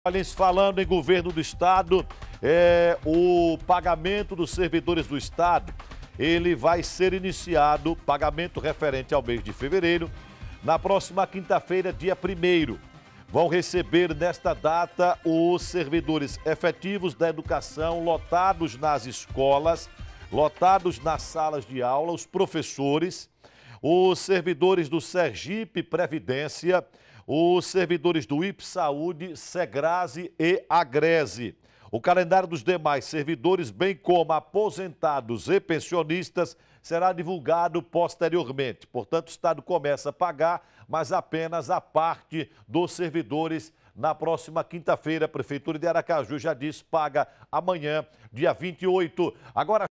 Falando em governo do estado, o pagamento dos servidores do estado, ele vai ser iniciado, pagamento referente ao mês de fevereiro, na próxima quinta-feira, dia 1º. Vão receber nesta data os servidores efetivos da educação lotados nas escolas, lotados nas salas de aula, os professores, os servidores do Sergipe Previdência, os servidores do IPE Saúde, Segrase e Agrese. O calendário dos demais servidores, bem como aposentados e pensionistas, será divulgado posteriormente. Portanto, o Estado começa a pagar, mas apenas a parte dos servidores na próxima quinta-feira. A Prefeitura de Aracaju já disse, paga amanhã, dia 28. Agora